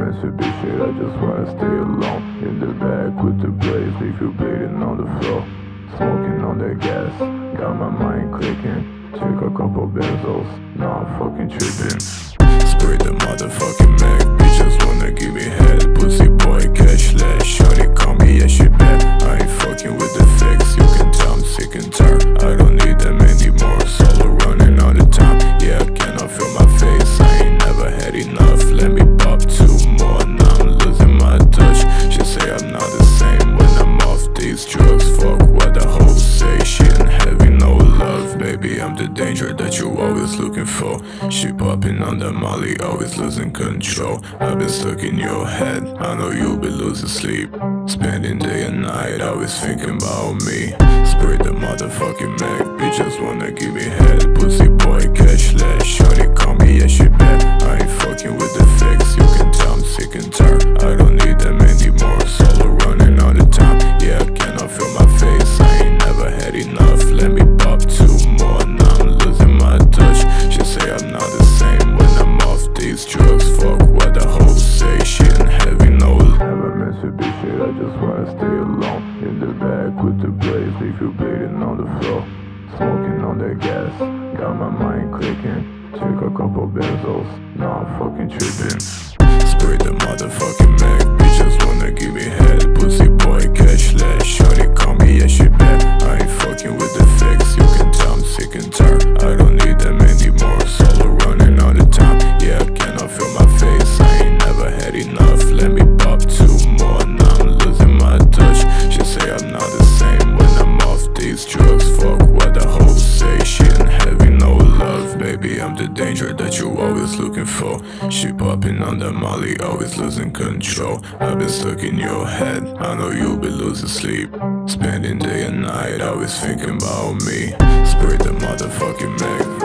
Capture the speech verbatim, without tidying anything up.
meant to be shit, I just wanna stay alone. In the back with the blaze, leave you bleeding on the floor. Smoking on that gas, got my mind clicking. Take a couple benzos, now I'm fucking tripping. Spray the motherfucking Mac, bitch just wanna give me head. Pussy boy, catch that, shorty call me, yeah she bad. I ain't fucking with the facts, you can tell I'm sick and tired. I don't need them anymore, solo running all the time. Yeah, I cannot feel my face, I ain't never had enough. Let me pop two more, now I'm losing my touch. She say I'm not the same when I'm off these drugs. Fuck what the hoes say, she ain't having no love. Baby, I'm the danger that you always looking for. She popping on the molly, always losing control. I've been stuck in your head, I know you'll be losing sleep. Spending day and night, always thinking about me. Spray the motherfucking Mac, bitch just wanna give me head. Pussy boy, catch that, shorty call me, yeah she bad. I ain't fucking with the facts, you can tell I'm sick and tired. I don't need them anymore, solo running all the time. Yeah, I cannot feel my face, I ain't never had enough. Let me pop two more, now I'm losing my touch. She say I'm not the same when I'm off these drugs. Fuck what the hoes say, she ain't having no love. Never meant to be shit, I just wanna stay alone. In the back with the blaze, leave you bleeding on the floor. Smoking on that gas, got my mind clicking. Take a couple benzos, now I'm fucking tripping. Spray the motherfucking Mac, bitch just wanna give me head. Pussy boy, catch that, shorty call me, yeah she bad. I ain't fucking with the facts, you can tell I'm sick and tired. I don't need them anymore, solo running all the time. Yeah, I cannot feel my face, I ain't never had enough. Let me pop two more, now I'm losing my touch. She say I'm not the same when I'm off these drugs. Fuck what the hoes say, she ain't having no love. Baby, I'm the danger that you always looking for. She popping on the molly, always losing control. I've been stuck in your head, I know you'll be losing sleep. Spending day and night, always thinking about me. Spray the motherfucking Mac.